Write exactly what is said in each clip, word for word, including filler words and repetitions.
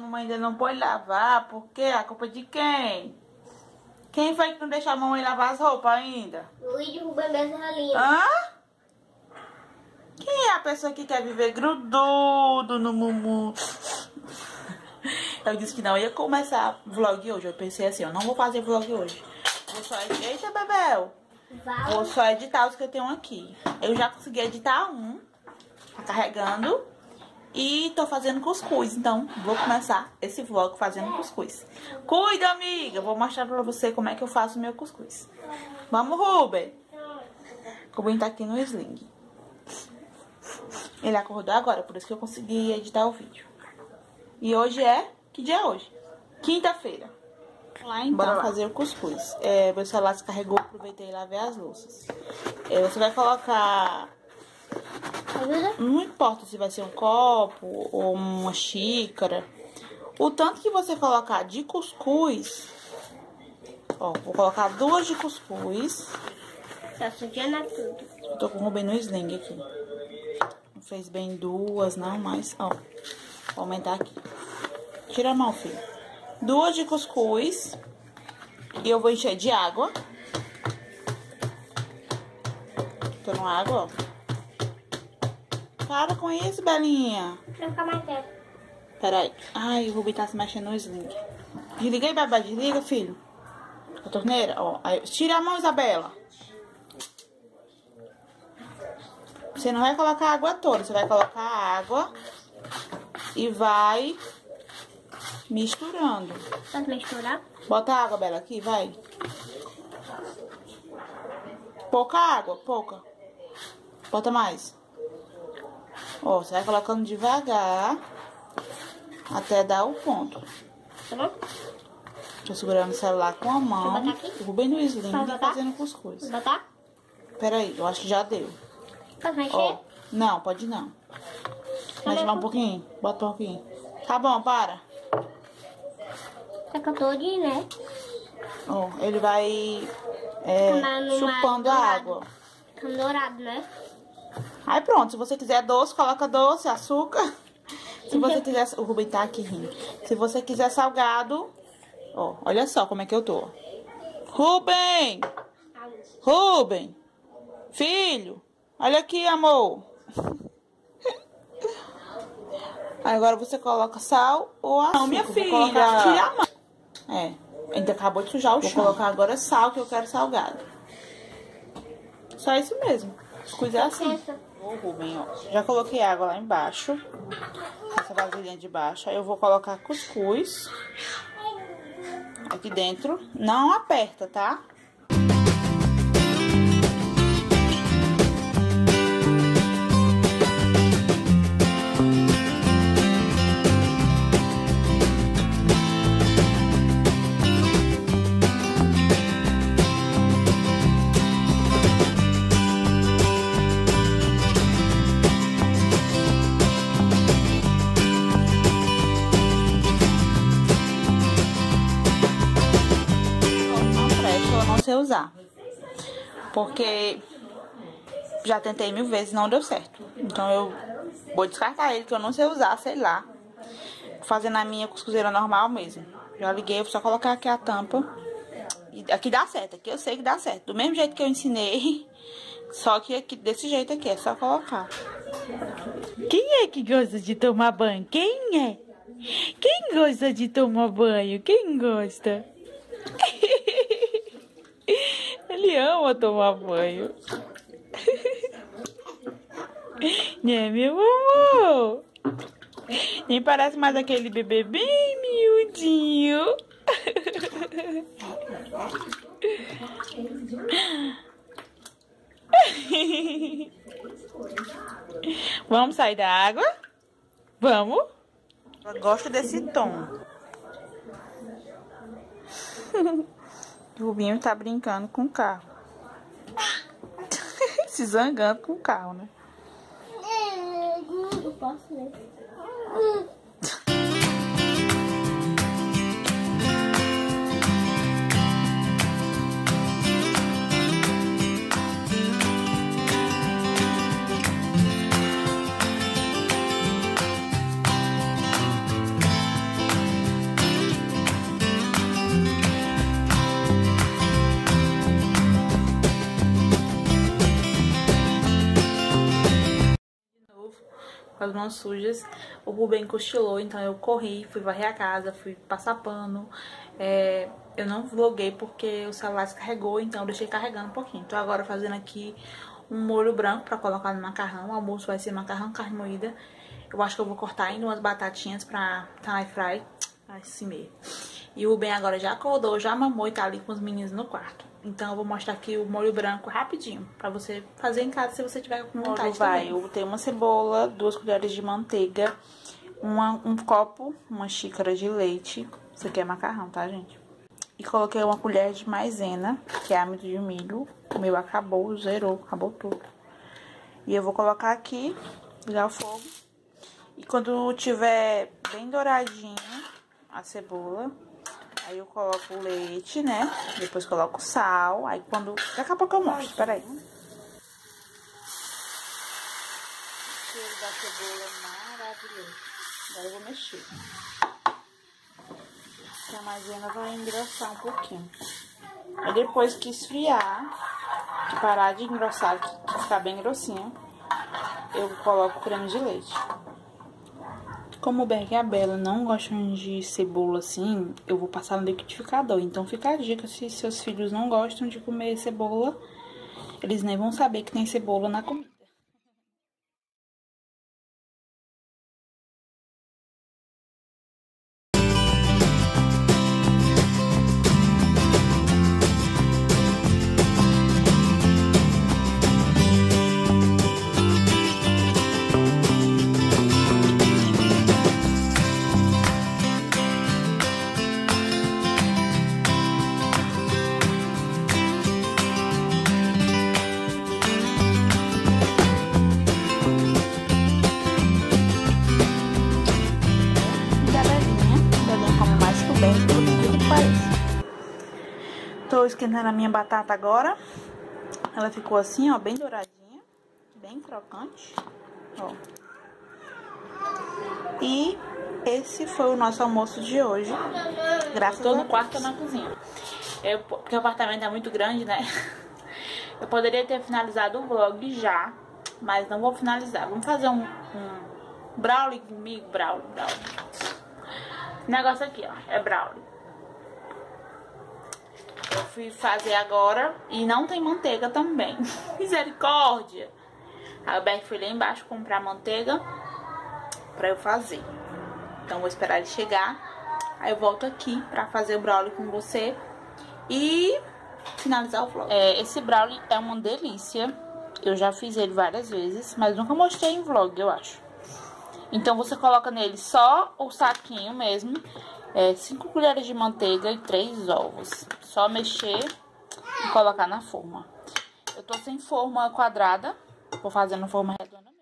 mamãe ainda não pode lavar, porque a culpa é de quem? Quem foi que não deixou a mamãe lavar as roupas ainda? Luiz derruba minhas rolinhas. Hã? Quem é a pessoa que quer viver grududo no mumu? Eu disse que não ia começar vlog hoje. Eu pensei assim, eu não vou fazer vlog hoje. Vou só editar. Eita, Bebel! Vai. Vou só editar os que eu tenho aqui. Eu já consegui editar um. Tá carregando. E tô fazendo cuscuz. Então, vou começar esse vlog fazendo cuscuz. Cuida, amiga! Vou mostrar pra você como é que eu faço o meu cuscuz. Vamos, Ruben! O Ruben tá aqui no sling. Ele acordou agora, por isso que eu consegui editar o vídeo. E hoje é... Que dia é hoje? Quinta-feira. Lá então, bora lá fazer o cuscuz. É, meu celular se carregou, aproveitei e lavei as louças. É, você vai colocar... Não importa se vai ser um copo ou uma xícara. O tanto que você colocar de cuscuz... Ó, vou colocar duas de cuscuz. Tá sujando tudo. Eu tô com o Ruben no sling aqui. Não fez bem duas, não, mas... Ó, vou aumentar aqui. Tira a mão, filho. Duas de cuscuz. E eu vou encher de água. Tô no água, ó. Para com isso, Belinha. Pra ficar mais tempo. Peraí. Ai, o Rubi tá se mexendo no sling. Desliga aí, babá. Desliga, filho. A torneira, ó. Aí, tira a mão, Isabela. Você não vai colocar a água toda. Você vai colocar a água e vai misturando. Pode misturar? Bota a água, Bela, aqui, vai. Pouca água, pouca. Bota mais. Ó, você vai colocando devagar até dar o ponto. Tá bom? Tô segurando o celular com a mão. Deixa eu botar aqui. O Ruben no sling Pode e botar? fazendo cuscuz. Vou botar? Peraí, eu acho que já deu. Pode mexer? Ó, não, pode não. Mexe mais um pouquinho. Bota um pouquinho. Tá bom, para. Tá que eu tô de, né? Ó, ele vai é, chupando a água. Fica dourado, né? Aí pronto, se você quiser doce, coloca doce, açúcar. Se você quiser... O Ruben tá aqui rindo. Se você quiser salgado... Ó, olha só como é que eu tô. Ruben! Ruben! Filho! Olha aqui, amor. Agora você coloca sal ou açúcar. Não, minha filha. Vou colocar, tira a mão. É, ainda acabou de sujar o chão. Vou colocar agora sal, que eu quero salgado. Só isso mesmo. Cuscuz é assim. Ô, Ruben, ó. Já coloquei água lá embaixo. Essa vasilhinha de baixo. Aí eu vou colocar cuscuz aqui dentro. Não aperta, tá? Usar, porque já tentei mil vezes e não deu certo. Então eu vou descartar ele, que eu não sei usar, sei lá. Fazendo a minha cuscuzeira normal mesmo. Já liguei, vou só colocar aqui a tampa. E aqui dá certo, aqui eu sei que dá certo. Do mesmo jeito que eu ensinei, só que aqui desse jeito aqui, é só colocar. Quem é que gosta de tomar banho? Quem é? Quem gosta de tomar banho? Quem gosta? Ele ama tomar banho. Né, meu amor? Nem parece mais aquele bebê bem miudinho. Vamos sair da água? Vamos? Eu gosto desse tom. O Rubinho tá brincando com o carro. Se zangando com o carro, né? Eu posso ler. as mãos sujas. O Rubem cochilou, então eu corri, fui varrer a casa, fui passar pano. É, eu não vloguei porque o celular descarregou, então eu deixei carregando um pouquinho. Tô agora fazendo aqui um molho branco pra colocar no macarrão. O almoço vai ser macarrão, carne moída. Eu acho que eu vou cortar ainda umas batatinhas pra tá na air fry, assim mesmo. E o Rubem agora já acordou, já mamou e tá ali com os meninos no quarto. Então eu vou mostrar aqui o molho branco rapidinho, pra você fazer em casa se você tiver com vontade também. Eu botei uma cebola, duas colheres de manteiga, uma, um copo, uma xícara de leite. Isso aqui é macarrão, tá, gente? E coloquei uma colher de maisena, que é amido de milho. O meu acabou, zerou, acabou tudo. E eu vou colocar aqui, ligar o fogo. E quando tiver bem douradinho a cebola, aí eu coloco o leite, né? Depois coloco o sal. Aí quando... Daqui a pouco eu mostro, peraí. O cheiro da cebola maravilhoso. Agora eu vou mexer. A maisena vai engrossar um pouquinho. Aí depois que esfriar, que parar de engrossar, que ficar bem grossinho, eu coloco o creme de leite. Como o Berg e a Bela não gostam de cebola assim, eu vou passar no liquidificador. Então fica a dica, se seus filhos não gostam de comer cebola, eles nem vão saber que tem cebola na comida. Tô esquentando a minha batata agora. Ela ficou assim, ó, bem douradinha, bem crocante, ó. E esse foi o nosso almoço de hoje. Graças a Deus. Tô no quarto ou na cozinha. Eu, porque o apartamento é muito grande, né? Eu poderia ter finalizado o vlog já, mas não vou finalizar. Vamos fazer um, um brownie comigo, brownie, brownie. Esse negócio aqui, ó, é brownie. Eu fui fazer agora e não tem manteiga também. Misericórdia! Aí o Berg foi lá embaixo comprar manteiga pra eu fazer. Então vou esperar ele chegar. Aí eu volto aqui pra fazer o brownie com você e finalizar o vlog. É, esse brownie é uma delícia. Eu já fiz ele várias vezes, mas nunca mostrei em vlog, eu acho. Então você coloca nele só o saquinho mesmo. É, cinco colheres de manteiga e três ovos. Só mexer e colocar na forma. Eu tô sem forma quadrada, vou fazendo forma redonda mesmo.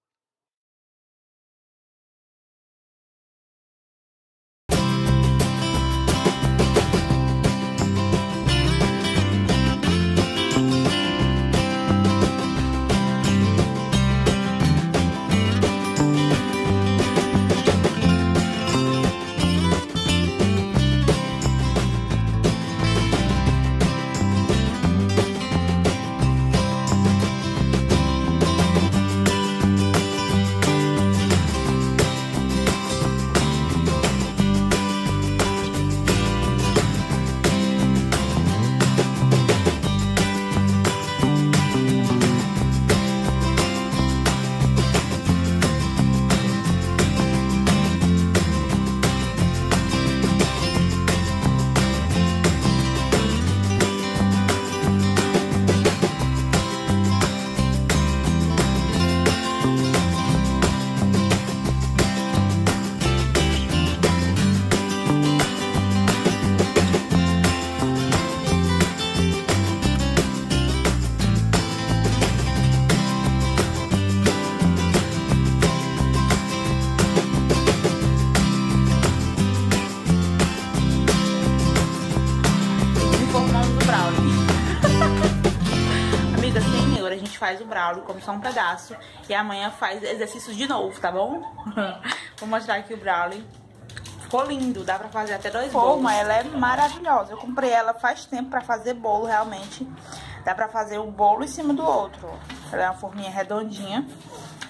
Faz o brownie, come só um pedaço. E amanhã faz exercício de novo, tá bom? Vou mostrar aqui o brownie. Ficou lindo, dá pra fazer até dois bolos. Forma, ela é maravilhosa. Eu comprei ela faz tempo pra fazer bolo, realmente. Dá pra fazer o bolo em cima do outro. Ela é uma forminha redondinha.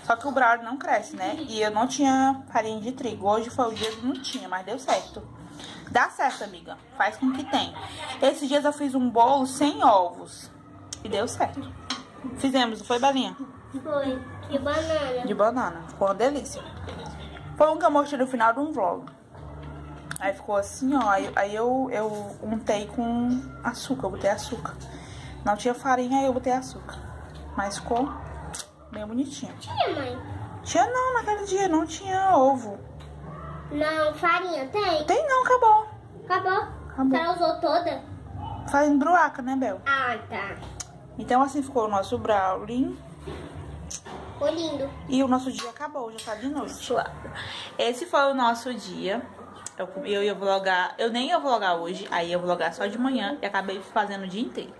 Só que o brownie não cresce, né? E eu não tinha farinha de trigo. Hoje foi o dia que não tinha, mas deu certo. Dá certo, amiga. Faz com que tem. Esses dias eu fiz um bolo sem ovos. E deu certo. Fizemos, não foi, Belinha? Foi. De banana. De banana. Ficou uma delícia. Foi um que eu mostrei no final de um vlog. Aí ficou assim, ó. Aí, aí eu, eu untei com açúcar. Eu botei açúcar. Não tinha farinha, aí eu botei açúcar. Mas ficou bem bonitinho. Tinha, mãe? Tinha não, naquele dia. Não tinha ovo. Não, farinha tem? Tem não, acabou. Acabou? Acabou. Você usou toda? Fazendo bruaca, né, Bel? Ah, tá. Então assim ficou o nosso brownie. Ficou lindo. E o nosso dia acabou, já tá de noite. Esse foi o nosso dia. Eu, eu ia vlogar, eu nem ia vlogar hoje, aí eu ia vlogar só de manhã e acabei fazendo o dia inteiro.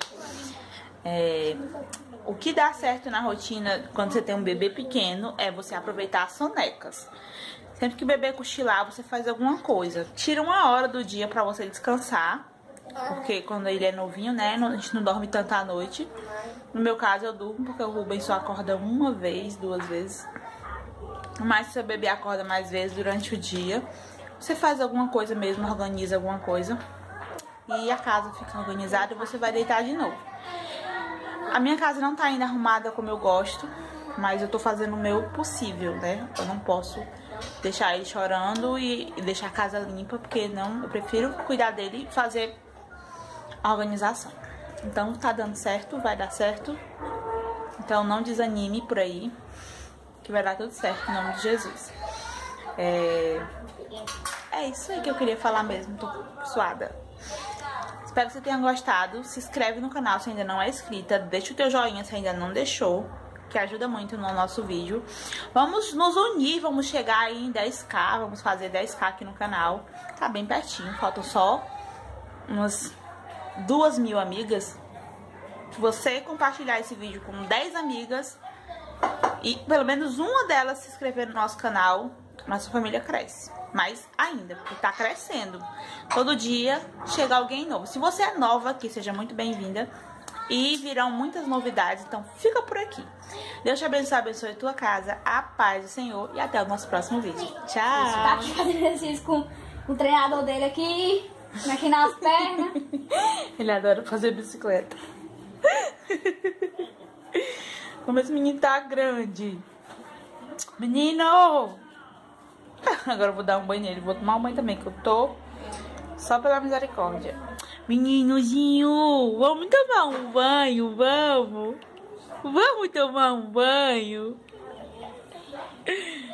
É, o que dá certo na rotina quando você tem um bebê pequeno é você aproveitar as sonecas. Sempre que o bebê cochilar, você faz alguma coisa. Tira uma hora do dia pra você descansar. Porque quando ele é novinho, né, a gente não dorme tanto à noite. No meu caso, eu durmo porque o Rubens só acorda uma vez, duas vezes. Mas se seu bebê acorda mais vezes durante o dia, você faz alguma coisa mesmo, organiza alguma coisa. E a casa fica organizada e você vai deitar de novo. A minha casa não tá ainda arrumada como eu gosto, mas eu tô fazendo o meu possível, né? Eu não posso deixar ele chorando e deixar a casa limpa, porque não, eu prefiro cuidar dele e fazer a organização. Então tá dando certo, vai dar certo. Então não desanime por aí, que vai dar tudo certo, em nome de Jesus. É, é isso aí que eu queria falar mesmo, tô suada. Espero que você tenha gostado. Se inscreve no canal se ainda não é inscrita. Deixa o teu joinha se ainda não deixou, que ajuda muito no nosso vídeo. Vamos nos unir, vamos chegar aí em dez K. Vamos fazer dez K aqui no canal. Tá bem pertinho, faltam só umas duas mil amigas. Se você compartilhar esse vídeo com dez amigas e pelo menos uma delas se inscrever no nosso canal, nossa família cresce. Mais ainda, porque tá crescendo. Todo dia chega alguém novo. Se você é nova aqui, seja muito bem-vinda. E virão muitas novidades, então fica por aqui. Deus te abençoe, abençoe a tua casa, a paz do Senhor. E até o nosso próximo vídeo. Tchau! Tá aqui fazendo exercício com o treinador dele aqui, aqui nas pernas. Ele adora fazer bicicleta. Como esse menino tá grande. Menino! Agora eu vou dar um banho nele. Vou tomar um banho também, que eu tô só pela misericórdia. Meninozinho, vamos tomar um banho, vamos? Vamos tomar um banho?